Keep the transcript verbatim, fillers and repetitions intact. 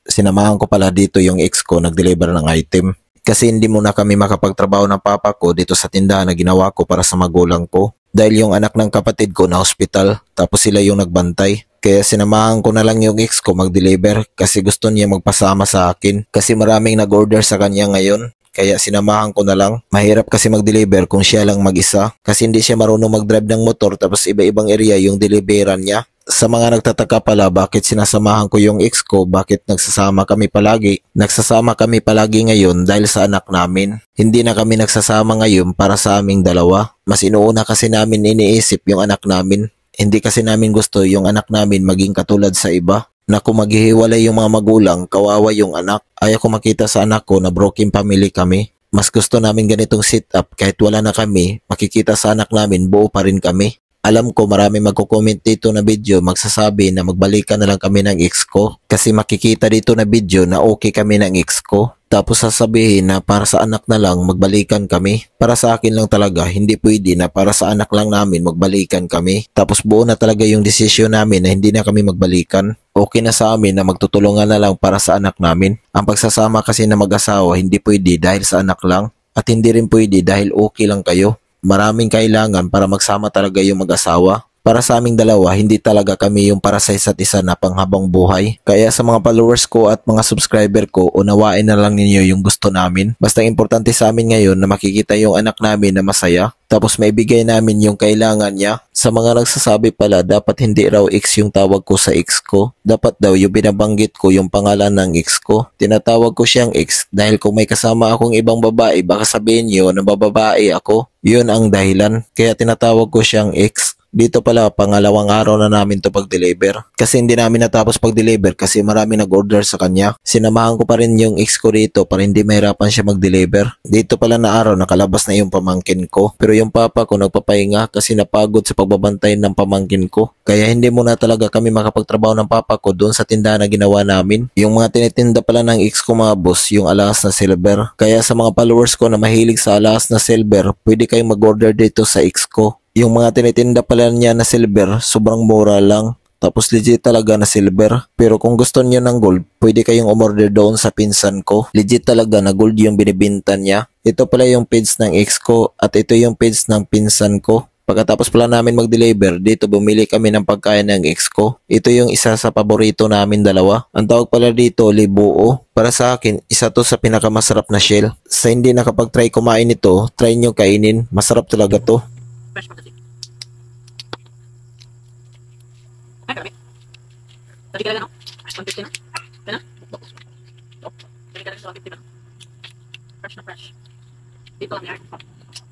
sinamahan ko pala dito yung ex ko nag-deliver ng item. Kasi hindi muna kami makapagtrabaho ng papa ko dito sa tindahan na ginawa ko para sa magulang ko. Dahil yung anak ng kapatid ko na hospital, tapos sila yung nagbantay. Kaya sinamahan ko na lang yung ex ko mag-deliver kasi gusto niya magpasama sa akin. Kasi maraming nag-order sa kanya ngayon. Kaya sinamahan ko na lang. Mahirap kasi mag-deliver kung siya lang mag-isa. Kasi hindi siya marunong mag-drive ng motor tapos iba-ibang area yung deliveran niya. Sa mga nagtataka pala bakit sinasamahan ko yung ex ko, bakit nagsasama kami palagi. Nagsasama kami palagi ngayon dahil sa anak namin. Hindi na kami nagsasama ngayon para sa aming dalawa. Mas inuuna kasi namin iniisip yung anak namin. Hindi kasi namin gusto yung anak namin maging katulad sa iba. Na kung maghihiwalay yung mga magulang, kawawa yung anak. Ayaw ko makita sa anak ko na broken family kami. Mas gusto namin ganitong sit-up kahit wala na kami, makikita sa anak namin buo pa rin kami. Alam ko marami magko-comment dito na video magsasabi na magbalikan na lang kami ng ex ko. Kasi makikita dito na video na okay kami ng ex ko. Tapos sasabihin na para sa anak na lang magbalikan kami. Para sa akin lang talaga, hindi pwede na para sa anak lang namin magbalikan kami. Tapos buo na talaga yung desisyon namin na hindi na kami magbalikan. Okay na sa amin na magtutulungan na lang para sa anak namin. Ang pagsasama kasi na mag-asawa hindi pwede dahil sa anak lang. At hindi rin pwede dahil okay lang kayo. Maraming kailangan para magsama talaga yung mag-asawa. Para sa aming dalawa, hindi talaga kami yung para sa isa't isa na panghabang buhay. Kaya sa mga followers ko at mga subscriber ko, unawain na lang ninyo yung gusto namin. Basta importante sa amin ngayon na makikita yung anak namin na masaya. Tapos maibigay namin yung kailangan niya. Sa mga nagsasabi pala, dapat hindi raw ex yung tawag ko sa ex ko. Dapat daw yung binabanggit ko yung pangalan ng ex ko. Tinatawag ko siyang ex dahil kung may kasama akong ibang babae, baka sabihin niyo na bababae ako. Yun ang dahilan. Kaya tinatawag ko siyang ex. Dito pala, pangalawang araw na namin to pag-deliver. Kasi hindi namin natapos pag-deliver kasi marami nag-order sa kanya. Sinamahan ko pa rin yung ex ko rito para hindi mahirapan siya mag-deliver. Dito pala na araw, nakalabas na yung pamangkin ko. Pero yung papa ko nagpapahinga kasi napagod sa pagbabantay ng pamangkin ko. Kaya hindi muna talaga kami makapagtrabaho ng papa ko doon sa tindahan na ginawa namin. Yung mga tinitinda pala ng ex ko mga boss, yung alahas na silver. Kaya sa mga followers ko na mahilig sa alahas na silver, pwede kayong mag-order dito sa ex ko. Yung mga tinitinda pala niya na silver, sobrang mura lang. Tapos legit talaga na silver. Pero kung gusto niyo ng gold, pwede kayong umorder doon sa pinsan ko. Legit talaga na gold yung binibinta niya. Ito pala yung page ng ex ko at ito yung page ng pinsan ko. Pagkatapos pala namin mag-deliver, dito bumili kami ng pagkain ng ex ko. Ito yung isa sa paborito namin dalawa. Ang tawag pala dito, libuo. Para sa akin, isa to sa pinakamasarap na shell. Sa hindi nakapag-try kumain ito, try nyo kainin. Masarap talaga to. Fresh fantasy. Ay, grabe. Tadi ka lang, no? Fresh one fifty na. Kaya na? Oh. Tadi ka lang sa one fifty ba? Fresh na fresh. Dito lang yan.